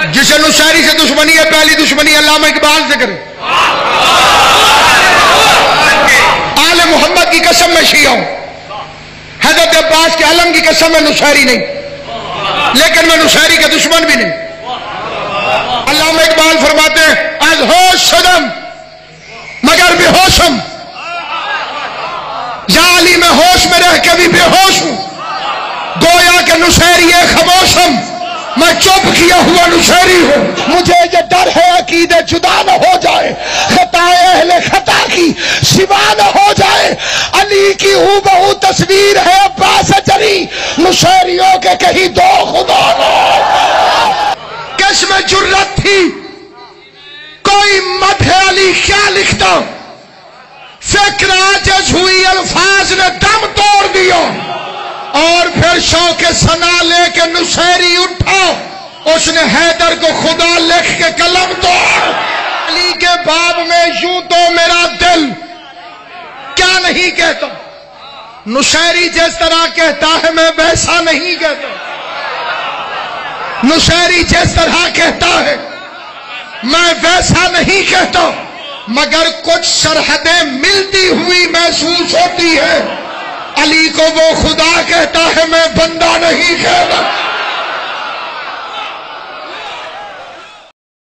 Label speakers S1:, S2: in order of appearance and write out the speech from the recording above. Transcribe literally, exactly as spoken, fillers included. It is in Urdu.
S1: جسے نصیری سے دشمنی ہے پہلی دشمنی علامہ اقبال سے کرے. آل محمد کی قسم میں شیعہ ہوں, حضرت عباس کے علم کی قسم میں نصیری نہیں, لیکن میں نصیری کے دشمن بھی نہیں. علامہ اقبال فرماتے ہیں از ہوش شدم مگر بے ہوشم, یا علی میں ہوش میں رہ کے بھی بے ہوش ہوں, گویا کہ نصیری خاموشم میں چپ کیا ہوا نصیری ہوں. مجھے یہ ڈر ہے عقیدے جدا نہ ہو جائے, خطائے اہل خطا کی سوا نہ ہو جائے. علی کی ہو بہو تصویر ہے عباس جری, نصیریوں کے کہیں دو خدا نہ. کس میں جرت تھی کوئی مدح علی کیا لکھتا, فکر عاجز ہوئی الفاظ نے دم توڑ دیا, اور پھر شوق ثنا لے کے نصیری اٹھا, اس نے حیدر کو خدا لکھ کے قلم توڑ. علی کے باب میں یوں تو میرا دل کیا نہیں کہتا, نصیری جس طرح کہتا ہے میں ویسا نہیں کہتا. نصیری جس طرح کہتا ہے میں ویسا نہیں کہتا, مگر کچھ سرحدیں ملتی ہوئی محسوس ہوتی ہے. علی کو وہ خدا کہتا ہے میں بندہ نہیں کہتا.